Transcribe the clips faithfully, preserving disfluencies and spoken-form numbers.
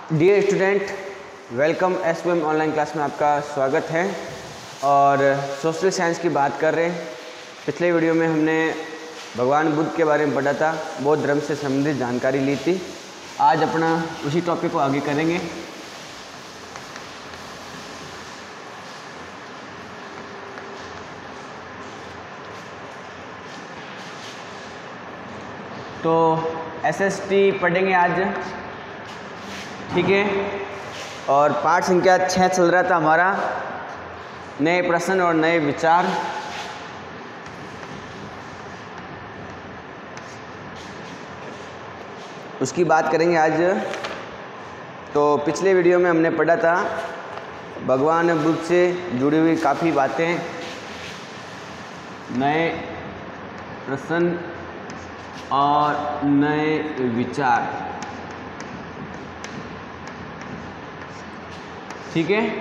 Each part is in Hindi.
Dear student, welcome S P M online class में आपका स्वागत है। और सोशल साइंस की बात कर रहे हैं। पिछले वीडियो में हमने भगवान बुद्ध के बारे में पढ़ा था, बौद्ध धर्म से संबंधित जानकारी ली थी। आज अपना उसी टॉपिक को आगे करेंगे। तो एस एस टी पढ़ेंगे आज, ठीक है। और पाठ संख्या छः चल रहा था हमारा, नए प्रश्न और नए विचार। उसकी बात करेंगे आज। तो पिछले वीडियो में हमने पढ़ा था भगवान बुद्ध से जुड़ी हुई काफ़ी बातें, नए प्रश्न और नए विचार, ठीक है।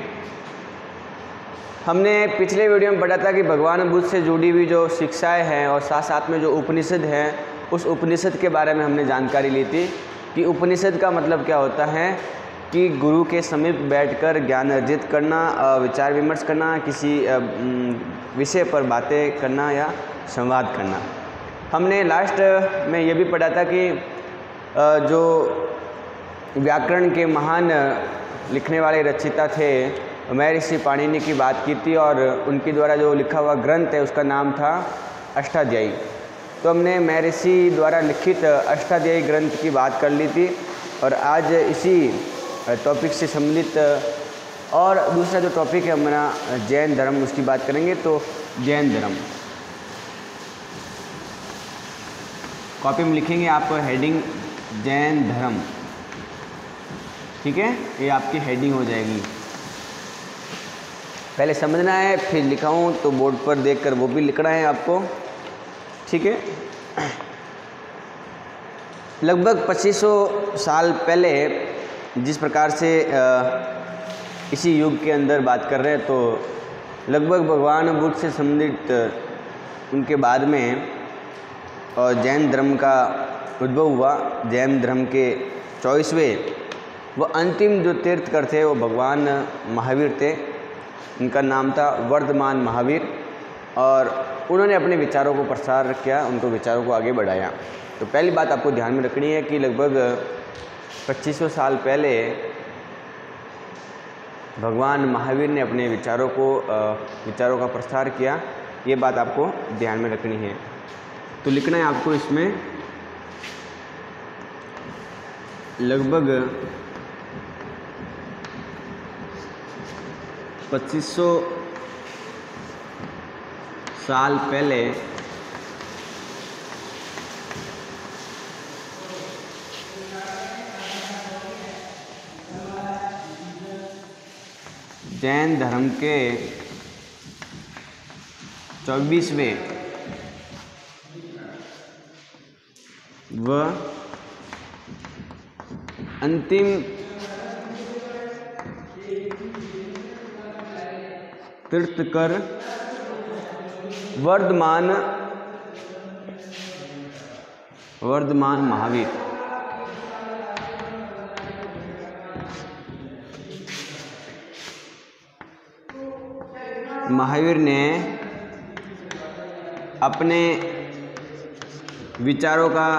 हमने पिछले वीडियो में पढ़ा था कि भगवान बुद्ध से जुड़ी हुई जो शिक्षाएं हैं और साथ साथ में जो उपनिषद हैं, उस उपनिषद के बारे में हमने जानकारी ली थी कि उपनिषद का मतलब क्या होता है कि गुरु के समीप बैठकर ज्ञान अर्जित करना, विचार विमर्श करना, किसी विषय पर बातें करना या संवाद करना। हमने लास्ट में ये भी पढ़ा था कि जो व्याकरण के महान लिखने वाले रचयिता थे महर्षि पाणिनि की बात की थी, और उनके द्वारा जो लिखा हुआ ग्रंथ है उसका नाम था अष्टाध्यायी। तो हमने महर्षि द्वारा लिखित अष्टाध्यायी ग्रंथ की बात कर ली थी। और आज इसी टॉपिक से संबंधित और दूसरा जो टॉपिक है हमारा जैन धर्म, उसकी बात करेंगे। तो जैन धर्म कॉपी में लिखेंगे आप हेडिंग जैन धर्म, ठीक है। ये आपकी हेडिंग हो जाएगी। पहले समझना है, फिर लिखाऊं तो बोर्ड पर देखकर वो भी लिखना है आपको, ठीक है। लगभग पच्चीस सौ साल पहले जिस प्रकार से इसी युग के अंदर बात कर रहे हैं, तो लगभग भगवान बुद्ध से संबंधित उनके बाद में और जैन धर्म का उद्भव हुआ। जैन धर्म के चौबीसवें वो अंतिम जो तीर्थकर थे वो भगवान महावीर थे। उनका नाम था वर्धमान महावीर, और उन्होंने अपने विचारों को प्रसार किया, उनको विचारों को आगे बढ़ाया। तो पहली बात आपको ध्यान में रखनी है कि लगभग पच्चीस सौ साल पहले भगवान महावीर ने अपने विचारों को विचारों का प्रसार किया। ये बात आपको ध्यान में रखनी है। तो लिखना है आपको इसमें लगभग पच्चीस सौ साल पहले जैन धर्म के चौबीसवें व अंतिम तीर्थकर वर्धमान वर्धमान महावीर महावीर ने अपने विचारों का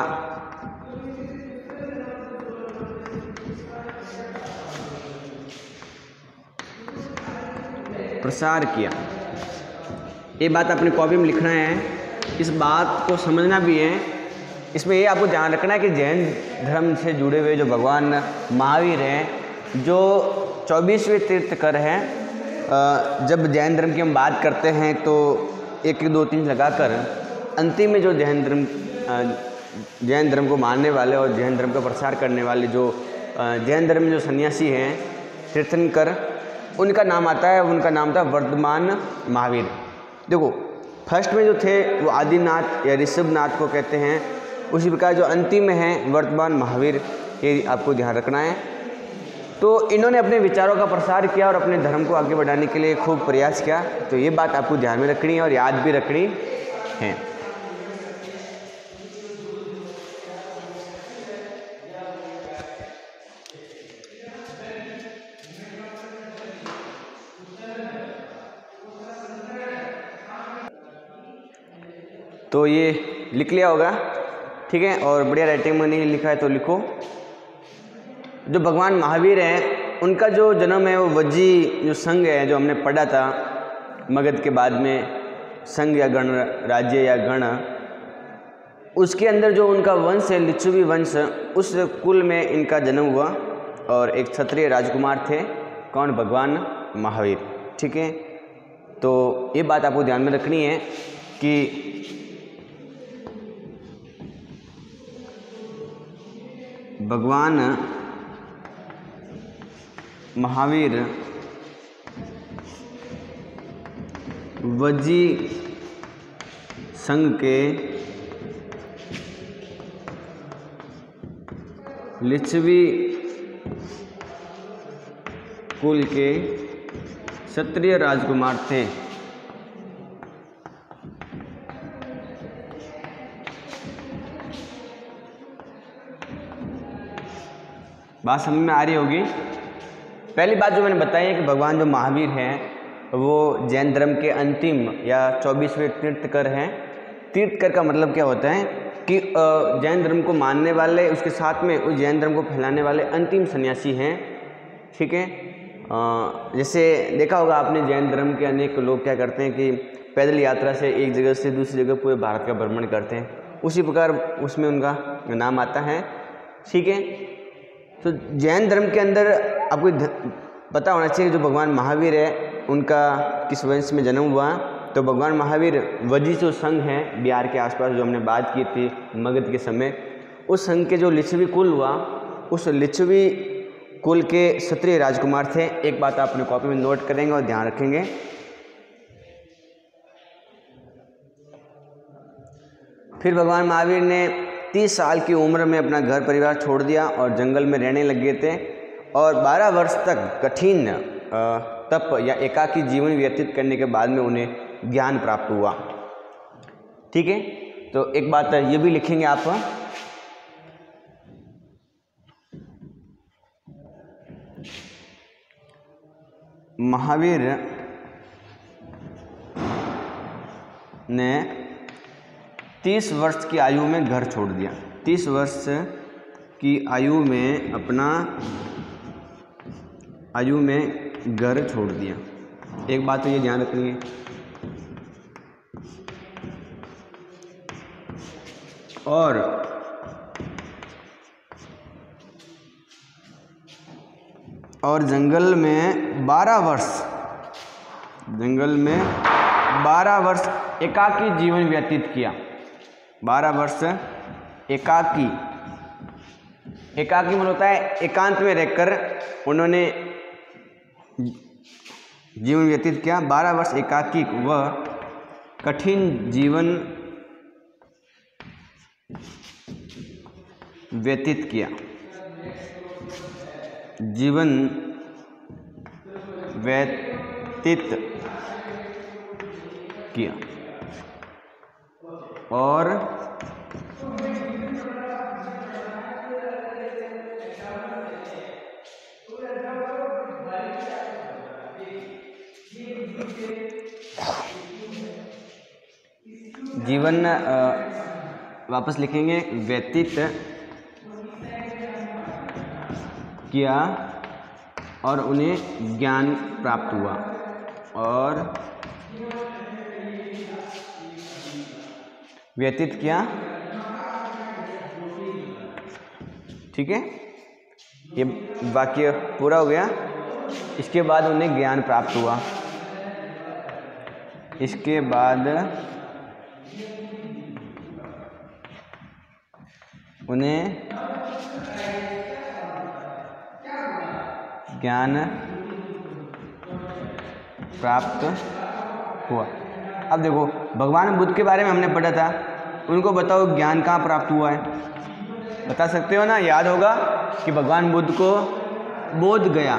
प्रसार किया। ये बात अपनी कॉपी में लिखना है, इस बात को समझना भी है। इसमें ये आपको ध्यान रखना है कि जैन धर्म से जुड़े हुए जो भगवान महावीर हैं, जो चौबीसवें तीर्थकर हैं। जब जैन धर्म की हम बात करते हैं तो एक एक दो तीन लगाकर अंतिम में जो जैन धर्म जैन धर्म को मानने वाले और जैन धर्म का प्रसार करने वाले जो जैन धर्म में जो सन्यासी हैं, तीर्थंकर, उनका नाम आता है। उनका नाम था वर्धमान महावीर। देखो, फर्स्ट में जो थे वो आदिनाथ या ऋषभनाथ को कहते हैं, उसी प्रकार जो अंतिम में है वर्धमान महावीर, ये आपको ध्यान रखना है। तो इन्होंने अपने विचारों का प्रसार किया और अपने धर्म को आगे बढ़ाने के लिए खूब प्रयास किया। तो ये बात आपको ध्यान में रखनी है और याद भी रखनी है। तो ये लिख लिया होगा, ठीक है। और बढ़िया राइटिंग में नहीं लिखा है तो लिखो। जो भगवान महावीर हैं उनका जो जन्म है वो वज्जी जो संघ है, जो हमने पढ़ा था मगध के बाद में संघ या गण राज्य या गण, उसके अंदर जो उनका वंश है लिच्छवी वंश, उस कुल में इनका जन्म हुआ और एक क्षत्रिय राजकुमार थे। कौन? भगवान महावीर, ठीक है। तो ये बात आपको ध्यान में रखनी है कि भगवान महावीर वज्जी संघ के लिच्छवी कुल के क्षत्रिय राजकुमार थे। बात समझ में आ रही होगी। पहली बात जो मैंने बताई है कि भगवान जो महावीर हैं वो जैन धर्म के अंतिम या चौबीसवें तीर्थकर हैं। तीर्थकर का मतलब क्या होता है कि जैन धर्म को मानने वाले, उसके साथ में उस जैन धर्म को फैलाने वाले अंतिम सन्यासी हैं, ठीक है। जैसे देखा होगा आपने, जैन धर्म के अनेक लोग क्या करते हैं कि पैदल यात्रा से एक जगह से दूसरी जगह पूरे भारत का भ्रमण करते हैं, उसी प्रकार उसमें उनका नाम आता है, ठीक है। तो जैन धर्म के अंदर आपको पता होना चाहिए जो भगवान महावीर है उनका किस वंश में जन्म हुआ। तो भगवान महावीर वज्जी जो संघ है बिहार के आसपास, जो हमने बात की थी मगध के समय, उस संघ के जो लिच्छवी कुल हुआ, उस लिच्छवी कुल के क्षत्रिय राजकुमार थे। एक बात आप अपने कॉपी में नोट करेंगे और ध्यान रखेंगे। फिर भगवान महावीर ने तीस साल की उम्र में अपना घर परिवार छोड़ दिया और जंगल में रहने लगे थे और बारह वर्ष तक कठिन तप या एकाकी जीवन व्यतीत करने के बाद में उन्हें ज्ञान प्राप्त हुआ, ठीक है। तो एक बात ये भी लिखेंगे आप, महावीर ने तीस वर्ष की आयु में घर छोड़ दिया। तीस वर्ष की आयु में अपना आयु में घर छोड़ दिया। एक बात तो ये ध्यान रखनी है। और और जंगल में बारह वर्ष जंगल में बारह वर्ष एकाकी जीवन व्यतीत किया। बारह वर्ष एकाकी एकाकी मन होता है एकांत में रहकर उन्होंने जीवन व्यतीत किया। बारह वर्ष एकाकी व कठिन जीवन व्यतीत किया जीवन व्यतीत किया और जीवन वापस लिखेंगे व्यतीत किया और उन्हें ज्ञान प्राप्त हुआ और व्यतीत किया, ठीक है। ये वाक्य पूरा हो गया। इसके बाद उन्हें ज्ञान प्राप्त हुआ। इसके बाद उन्हें ज्ञान प्राप्त हुआ। अब देखो, भगवान बुद्ध के बारे में हमने पढ़ा था, उनको बताओ ज्ञान कहाँ प्राप्त हुआ है, बता सकते हो ना? याद होगा कि भगवान बुद्ध को बोध गया,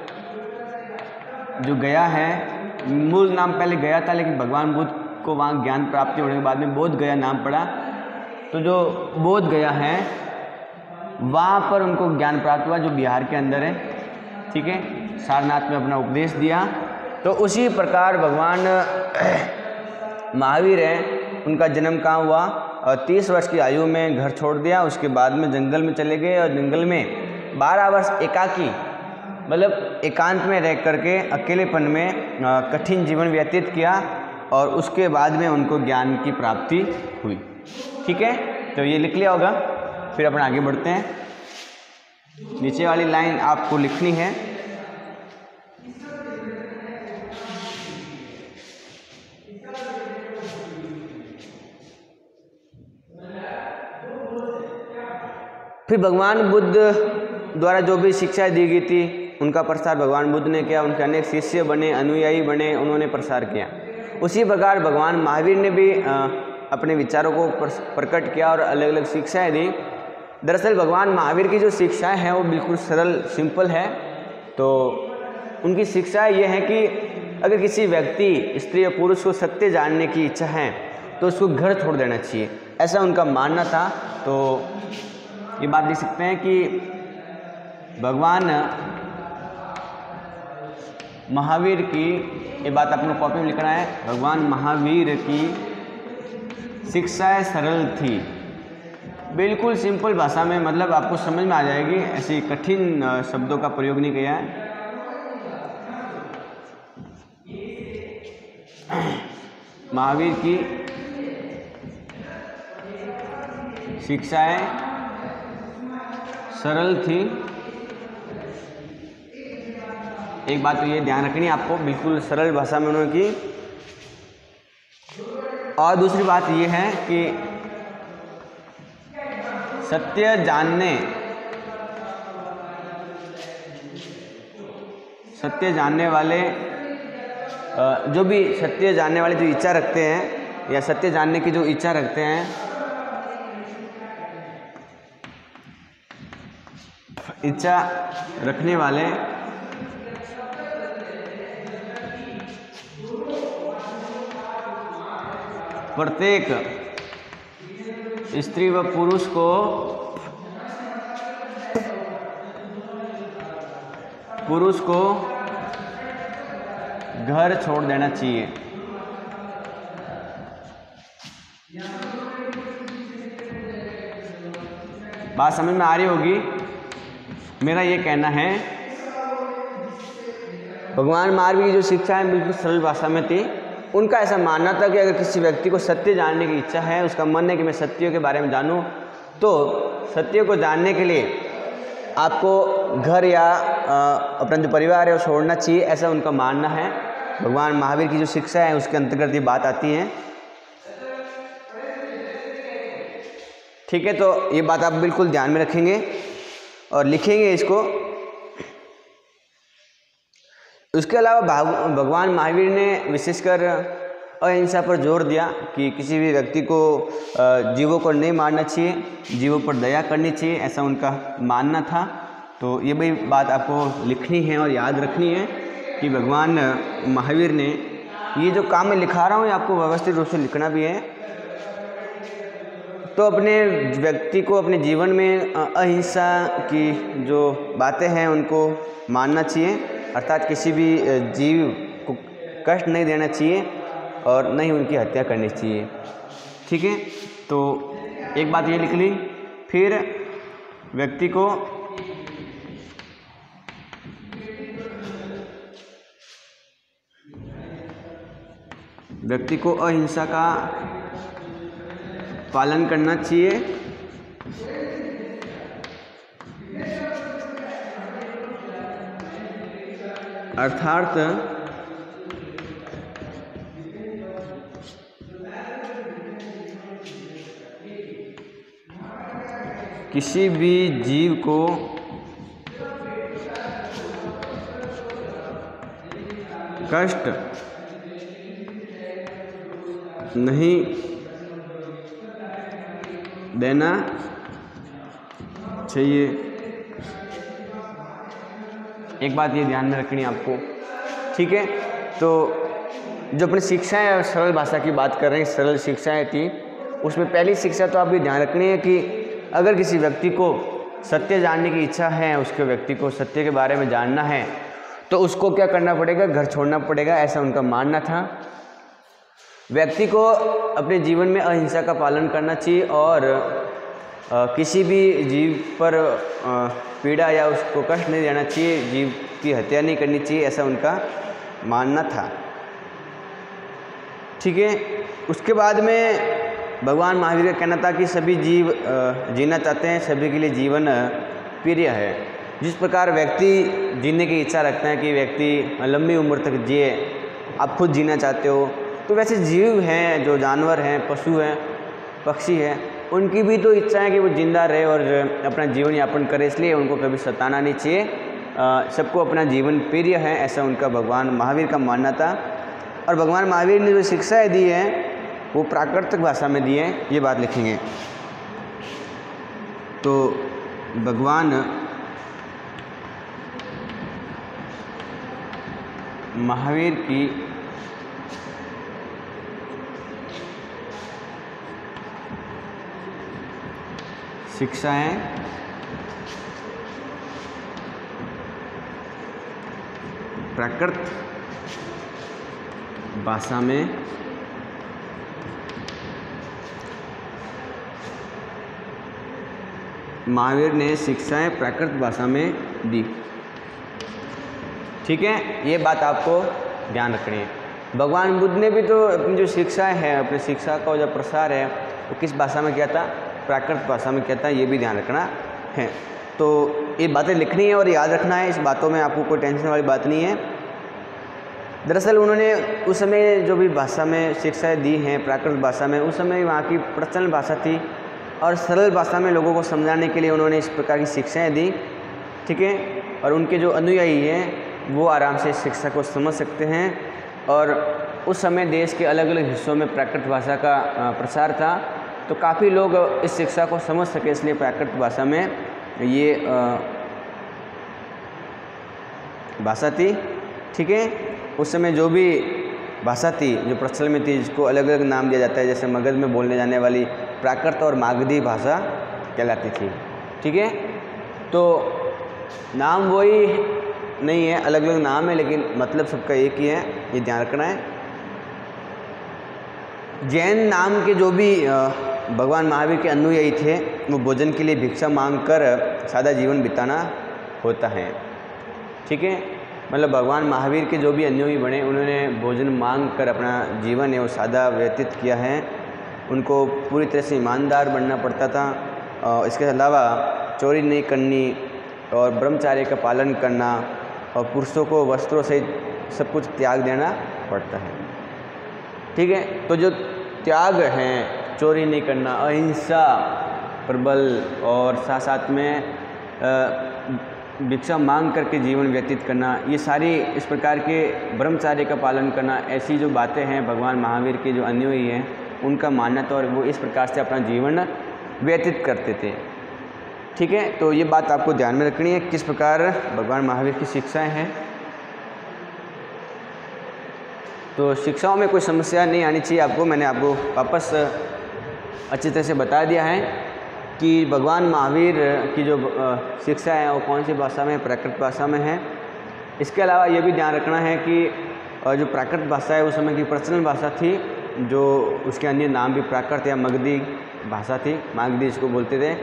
जो गया है, मूल नाम पहले गया था, लेकिन भगवान बुद्ध को वहाँ ज्ञान प्राप्ति होने के बाद में बोध गया नाम पड़ा। तो जो बोध गया है वहाँ पर उनको ज्ञान प्राप्त हुआ, जो बिहार के अंदर है, ठीक है। सारनाथ में अपना उपदेश दिया। तो उसी प्रकार भगवान महावीर हैं, उनका जन्म कहाँ हुआ, और तीस वर्ष की आयु में घर छोड़ दिया। उसके बाद में जंगल में चले गए और जंगल में बारह वर्ष एकाकी मतलब एकांत में रह करके अकेलेपन में कठिन जीवन व्यतीत किया, और उसके बाद में उनको ज्ञान की प्राप्ति हुई। ठीक है, तो ये लिख लिया होगा। फिर अपन आगे बढ़ते हैं। नीचे वाली लाइन आपको लिखनी है। फिर भगवान बुद्ध द्वारा जो भी शिक्षाएं दी गई थी उनका प्रसार भगवान बुद्ध ने किया। उनके अनेक शिष्य बने, अनुयायी बने, उन्होंने प्रसार किया। उसी प्रकार भगवान महावीर ने भी अपने विचारों को प्रकट किया और अलग अलग शिक्षाएं दी। दरअसल भगवान महावीर की जो शिक्षाएं हैं वो बिल्कुल सरल सिंपल है। तो उनकी शिक्षाएं ये हैं कि अगर किसी व्यक्ति स्त्री या पुरुष को सत्य जानने की इच्छा है तो उसको घर छोड़ देना चाहिए, ऐसा उनका मानना था। तो ये बात लिख सकते हैं कि भगवान महावीर की, ये बात अपने कॉपी में लिखना है, भगवान महावीर की शिक्षाएं सरल थी, बिल्कुल सिंपल भाषा में, मतलब आपको समझ में आ जाएगी, ऐसी कठिन शब्दों का प्रयोग नहीं किया है। महावीर की शिक्षाएं सरल थी। एक बात तो ये ध्यान रखनी है आपको, बिल्कुल सरल भाषा में उन्होंने की। और दूसरी बात ये है कि सत्य जानने सत्य जानने वाले जो भी सत्य जानने वाले जो इच्छा रखते हैं या सत्य जानने की जो इच्छा रखते हैं, इच्छा रखने वाले प्रत्येक स्त्री व पुरुष को पुरुष को घर छोड़ देना चाहिए। बात समझ में आ रही होगी। मेरा ये कहना है भगवान महावीर की जो शिक्षा है बिल्कुल सरल भाषा में थी। उनका ऐसा मानना था कि अगर किसी व्यक्ति को सत्य जानने की इच्छा है, उसका मन है कि मैं सत्य के बारे में जानूं, तो सत्य को जानने के लिए आपको घर या अपना जो परिवार है वो छोड़ना चाहिए, ऐसा उनका मानना है। भगवान महावीर की जो शिक्षा है उसके अंतर्गत ये बात आती है। ठीक है, तो ये बात आप बिल्कुल ध्यान में रखेंगे और लिखेंगे इसको। उसके अलावा भगवान महावीर ने विशेषकर अहिंसा पर जोर दिया कि किसी भी व्यक्ति को जीवों को नहीं मारना चाहिए, जीवों पर दया करनी चाहिए, ऐसा उनका मानना था। तो ये भी बात आपको लिखनी है और याद रखनी है कि भगवान महावीर ने ये जो काम मैं लिखा रहा हूँ ये आपको व्यवस्थित रूप से लिखना भी है। तो अपने व्यक्ति को अपने जीवन में अहिंसा की जो बातें हैं उनको मानना चाहिए, अर्थात किसी भी जीव को कष्ट नहीं देना चाहिए और न ही उनकी हत्या करनी चाहिए। ठीक है, तो एक बात ये लिख ली। फिर व्यक्ति को व्यक्ति को अहिंसा का पालन करना चाहिए, अर्थात किसी भी जीव को कष्ट नहीं देना चाहिए। एक बात ये ध्यान में रखनी है आपको। ठीक है, तो जो अपनी शिक्षाएं और सरल भाषा की बात कर रहे हैं, सरल शिक्षाएं थी, उसमें पहली शिक्षा तो आप ये ध्यान रखनी है कि अगर किसी व्यक्ति को सत्य जानने की इच्छा है, उसके व्यक्ति को सत्य के बारे में जानना है, तो उसको क्या करना पड़ेगा, घर छोड़ना पड़ेगा, ऐसा उनका मानना था। व्यक्ति को अपने जीवन में अहिंसा का पालन करना चाहिए और आ, किसी भी जीव पर आ, पीड़ा या उसको कष्ट नहीं देना चाहिए, जीव की हत्या नहीं करनी चाहिए, ऐसा उनका मानना था। ठीक है। उसके बाद में भगवान महावीर का कहना था कि सभी जीव जीना चाहते हैं, सभी के लिए जीवन प्रिय है। जिस प्रकार व्यक्ति जीने की इच्छा रखता है कि व्यक्ति लंबी उम्र तक जिए, आप खुद जीना चाहते हो, तो वैसे जीव हैं, जो जानवर हैं, पशु हैं, पक्षी हैं, उनकी भी तो इच्छा है कि वो जिंदा रहे और अपना जीवन यापन करे, इसलिए उनको कभी सताना नहीं चाहिए। सबको अपना जीवन प्रिय है, ऐसा उनका भगवान महावीर का मानना था। और भगवान महावीर ने जो शिक्षाएँ दी हैं वो प्राकृतिक भाषा में दी हैं, ये बात लिखेंगे। तो भगवान महावीर की शिक्षाएं प्राकृत भाषा में महावीर ने शिक्षाएं प्राकृत भाषा में दी। ठीक है, ये बात आपको ध्यान रखनी है। भगवान बुद्ध ने भी तो अपनी जो शिक्षाएं हैं, अपनी शिक्षा का जो प्रसार है वो किस भाषा में किया था? प्राकृत भाषा में किया था, ये भी ध्यान रखना है। तो ये बातें लिखनी है और याद रखना है, इस बातों में आपको कोई टेंशन वाली बात नहीं है। दरअसल उन्होंने उस समय जो भी भाषा में शिक्षाएं दी हैं प्राकृत भाषा में, उस समय वहाँ की प्रचलन भाषा थी और सरल भाषा में लोगों को समझाने के लिए उन्होंने इस प्रकार की शिक्षाएं दी। ठीक है, और उनके जो अनुयायी हैं वो आराम से शिक्षा को समझ सकते हैं। और उस समय देश के अलग अलग हिस्सों में प्राकृत भाषा का प्रसार था, तो काफ़ी लोग इस शिक्षा को समझ सके, इसलिए प्राकृत भाषा में ये भाषा थी। ठीक है, उस समय जो भी भाषा थी जो प्रचलन में थी, जिसको अलग अलग नाम दिया जाता है, जैसे मगध में बोलने जाने वाली प्राकृत और मागधी भाषा कहलाती थी। ठीक है, तो नाम वही नहीं है, अलग अलग नाम है, लेकिन मतलब सबका एक ही है, ये ध्यान रखना है। जैन नाम के जो भी भगवान महावीर के अनुयायी थे, वो भोजन के लिए भिक्षा मांगकर सादा जीवन बिताना होता है। ठीक है, मतलब भगवान महावीर के जो भी अनुयायी बने, उन्होंने भोजन मांग कर अपना जीवन है वो सादा व्यतीत किया है। उनको पूरी तरह से ईमानदार बनना पड़ता था। और इसके अलावा चोरी नहीं करनी और ब्रह्मचार्य का पालन करना और पुरुषों को वस्त्रों से सब कुछ त्याग देना पड़ता है। ठीक है, तो जो त्याग हैं, चोरी नहीं करना, अहिंसा प्रबल और साथ साथ में भिक्षा मांग करके जीवन व्यतीत करना, ये सारी इस प्रकार के ब्रह्मचार्य का पालन करना, ऐसी जो बातें हैं भगवान महावीर के जो अनुयायी हैं उनका मानना था और वो इस प्रकार से अपना जीवन व्यतीत करते थे। ठीक है, तो ये बात आपको ध्यान में रखनी है किस प्रकार भगवान महावीर की शिक्षाएं हैं। तो शिक्षाओं में कोई समस्या नहीं आनी चाहिए आपको। मैंने आपको वापस अच्छी तरह से बता दिया है कि भगवान महावीर की जो शिक्षा है वो कौन सी भाषा में, प्राकृत भाषा में है। इसके अलावा ये भी ध्यान रखना है कि जो प्राकृत भाषा है उस समय की प्रचलन भाषा थी, जो उसके अन्य नाम भी प्राकृत या मगधी भाषा थी, मागधी इसको बोलते थे।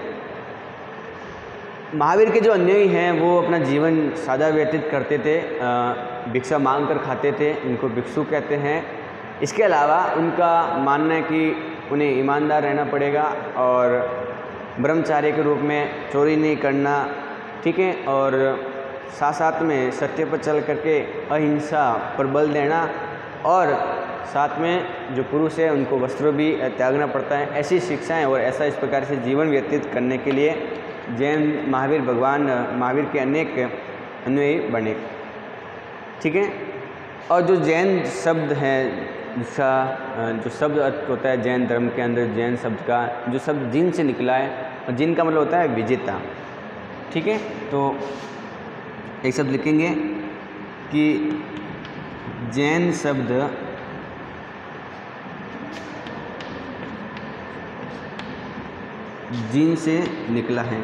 महावीर के जो अनुयायी हैं वो अपना जीवन सादा व्यतीत करते थे, भिक्षा मांग कर खाते थे, इनको भिक्षु कहते हैं। इसके अलावा उनका मानना है कि उन्हें ईमानदार रहना पड़ेगा और ब्रह्मचार्य के रूप में चोरी नहीं करना। ठीक है, और साथ साथ में सत्य पर चल करके अहिंसा पर बल देना और साथ में जो पुरुष है उनको वस्त्र भी त्यागना पड़ता है। ऐसी शिक्षाएं और ऐसा इस प्रकार से जीवन व्यतीत करने के लिए जैन महावीर भगवान महावीर के अनेक अनुयायी बने। ठीक है, और जो जैन शब्द हैं, जिसका जो शब्द अर्थ होता है जैन धर्म के अंदर, जैन शब्द का जो शब्द जिन से निकला है, और जिन का मतलब होता है विजेता। ठीक है, तो एक शब्द लिखेंगे कि जैन शब्द जिन से निकला है,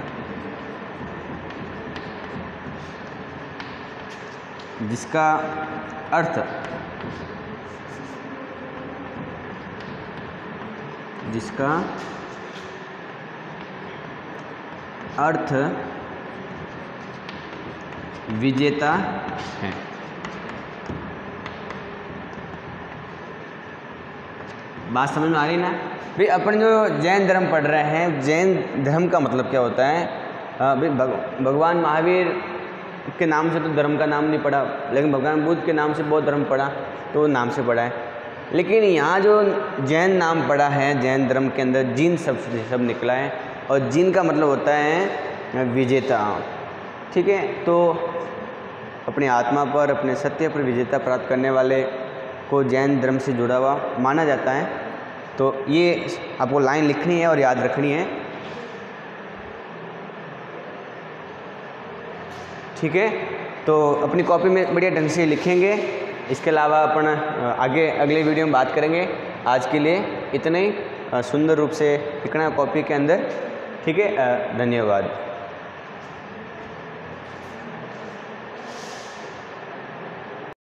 जिसका अर्थ जिसका अर्थ विजेता है। बात समझ में आ रही ना भाई? अपन जो जैन धर्म पढ़ रहे हैं, जैन धर्म का मतलब क्या होता है भाई? भगवान महावीर के नाम से तो धर्म का नाम नहीं पड़ा, लेकिन भगवान बुद्ध के नाम से बौद्ध धर्म पड़ा, तो नाम से पड़ा है। लेकिन यहाँ जो जैन नाम पड़ा है, जैन धर्म के अंदर जीन शब्द से सब निकला है, और जीन का मतलब होता है विजेता। ठीक है, तो अपनी आत्मा पर, अपने सत्य पर विजेता प्राप्त करने वाले को जैन धर्म से जुड़ा हुआ माना जाता है। तो ये आपको लाइन लिखनी है और याद रखनी है। ठीक है, तो अपनी कॉपी में बढ़िया ढंग से लिखेंगे। इसके अलावा अपन आगे अगले वीडियो में बात करेंगे। आज के लिए इतना ही। सुंदर रूप से लिखना है कॉपी के अंदर। ठीक है, धन्यवाद।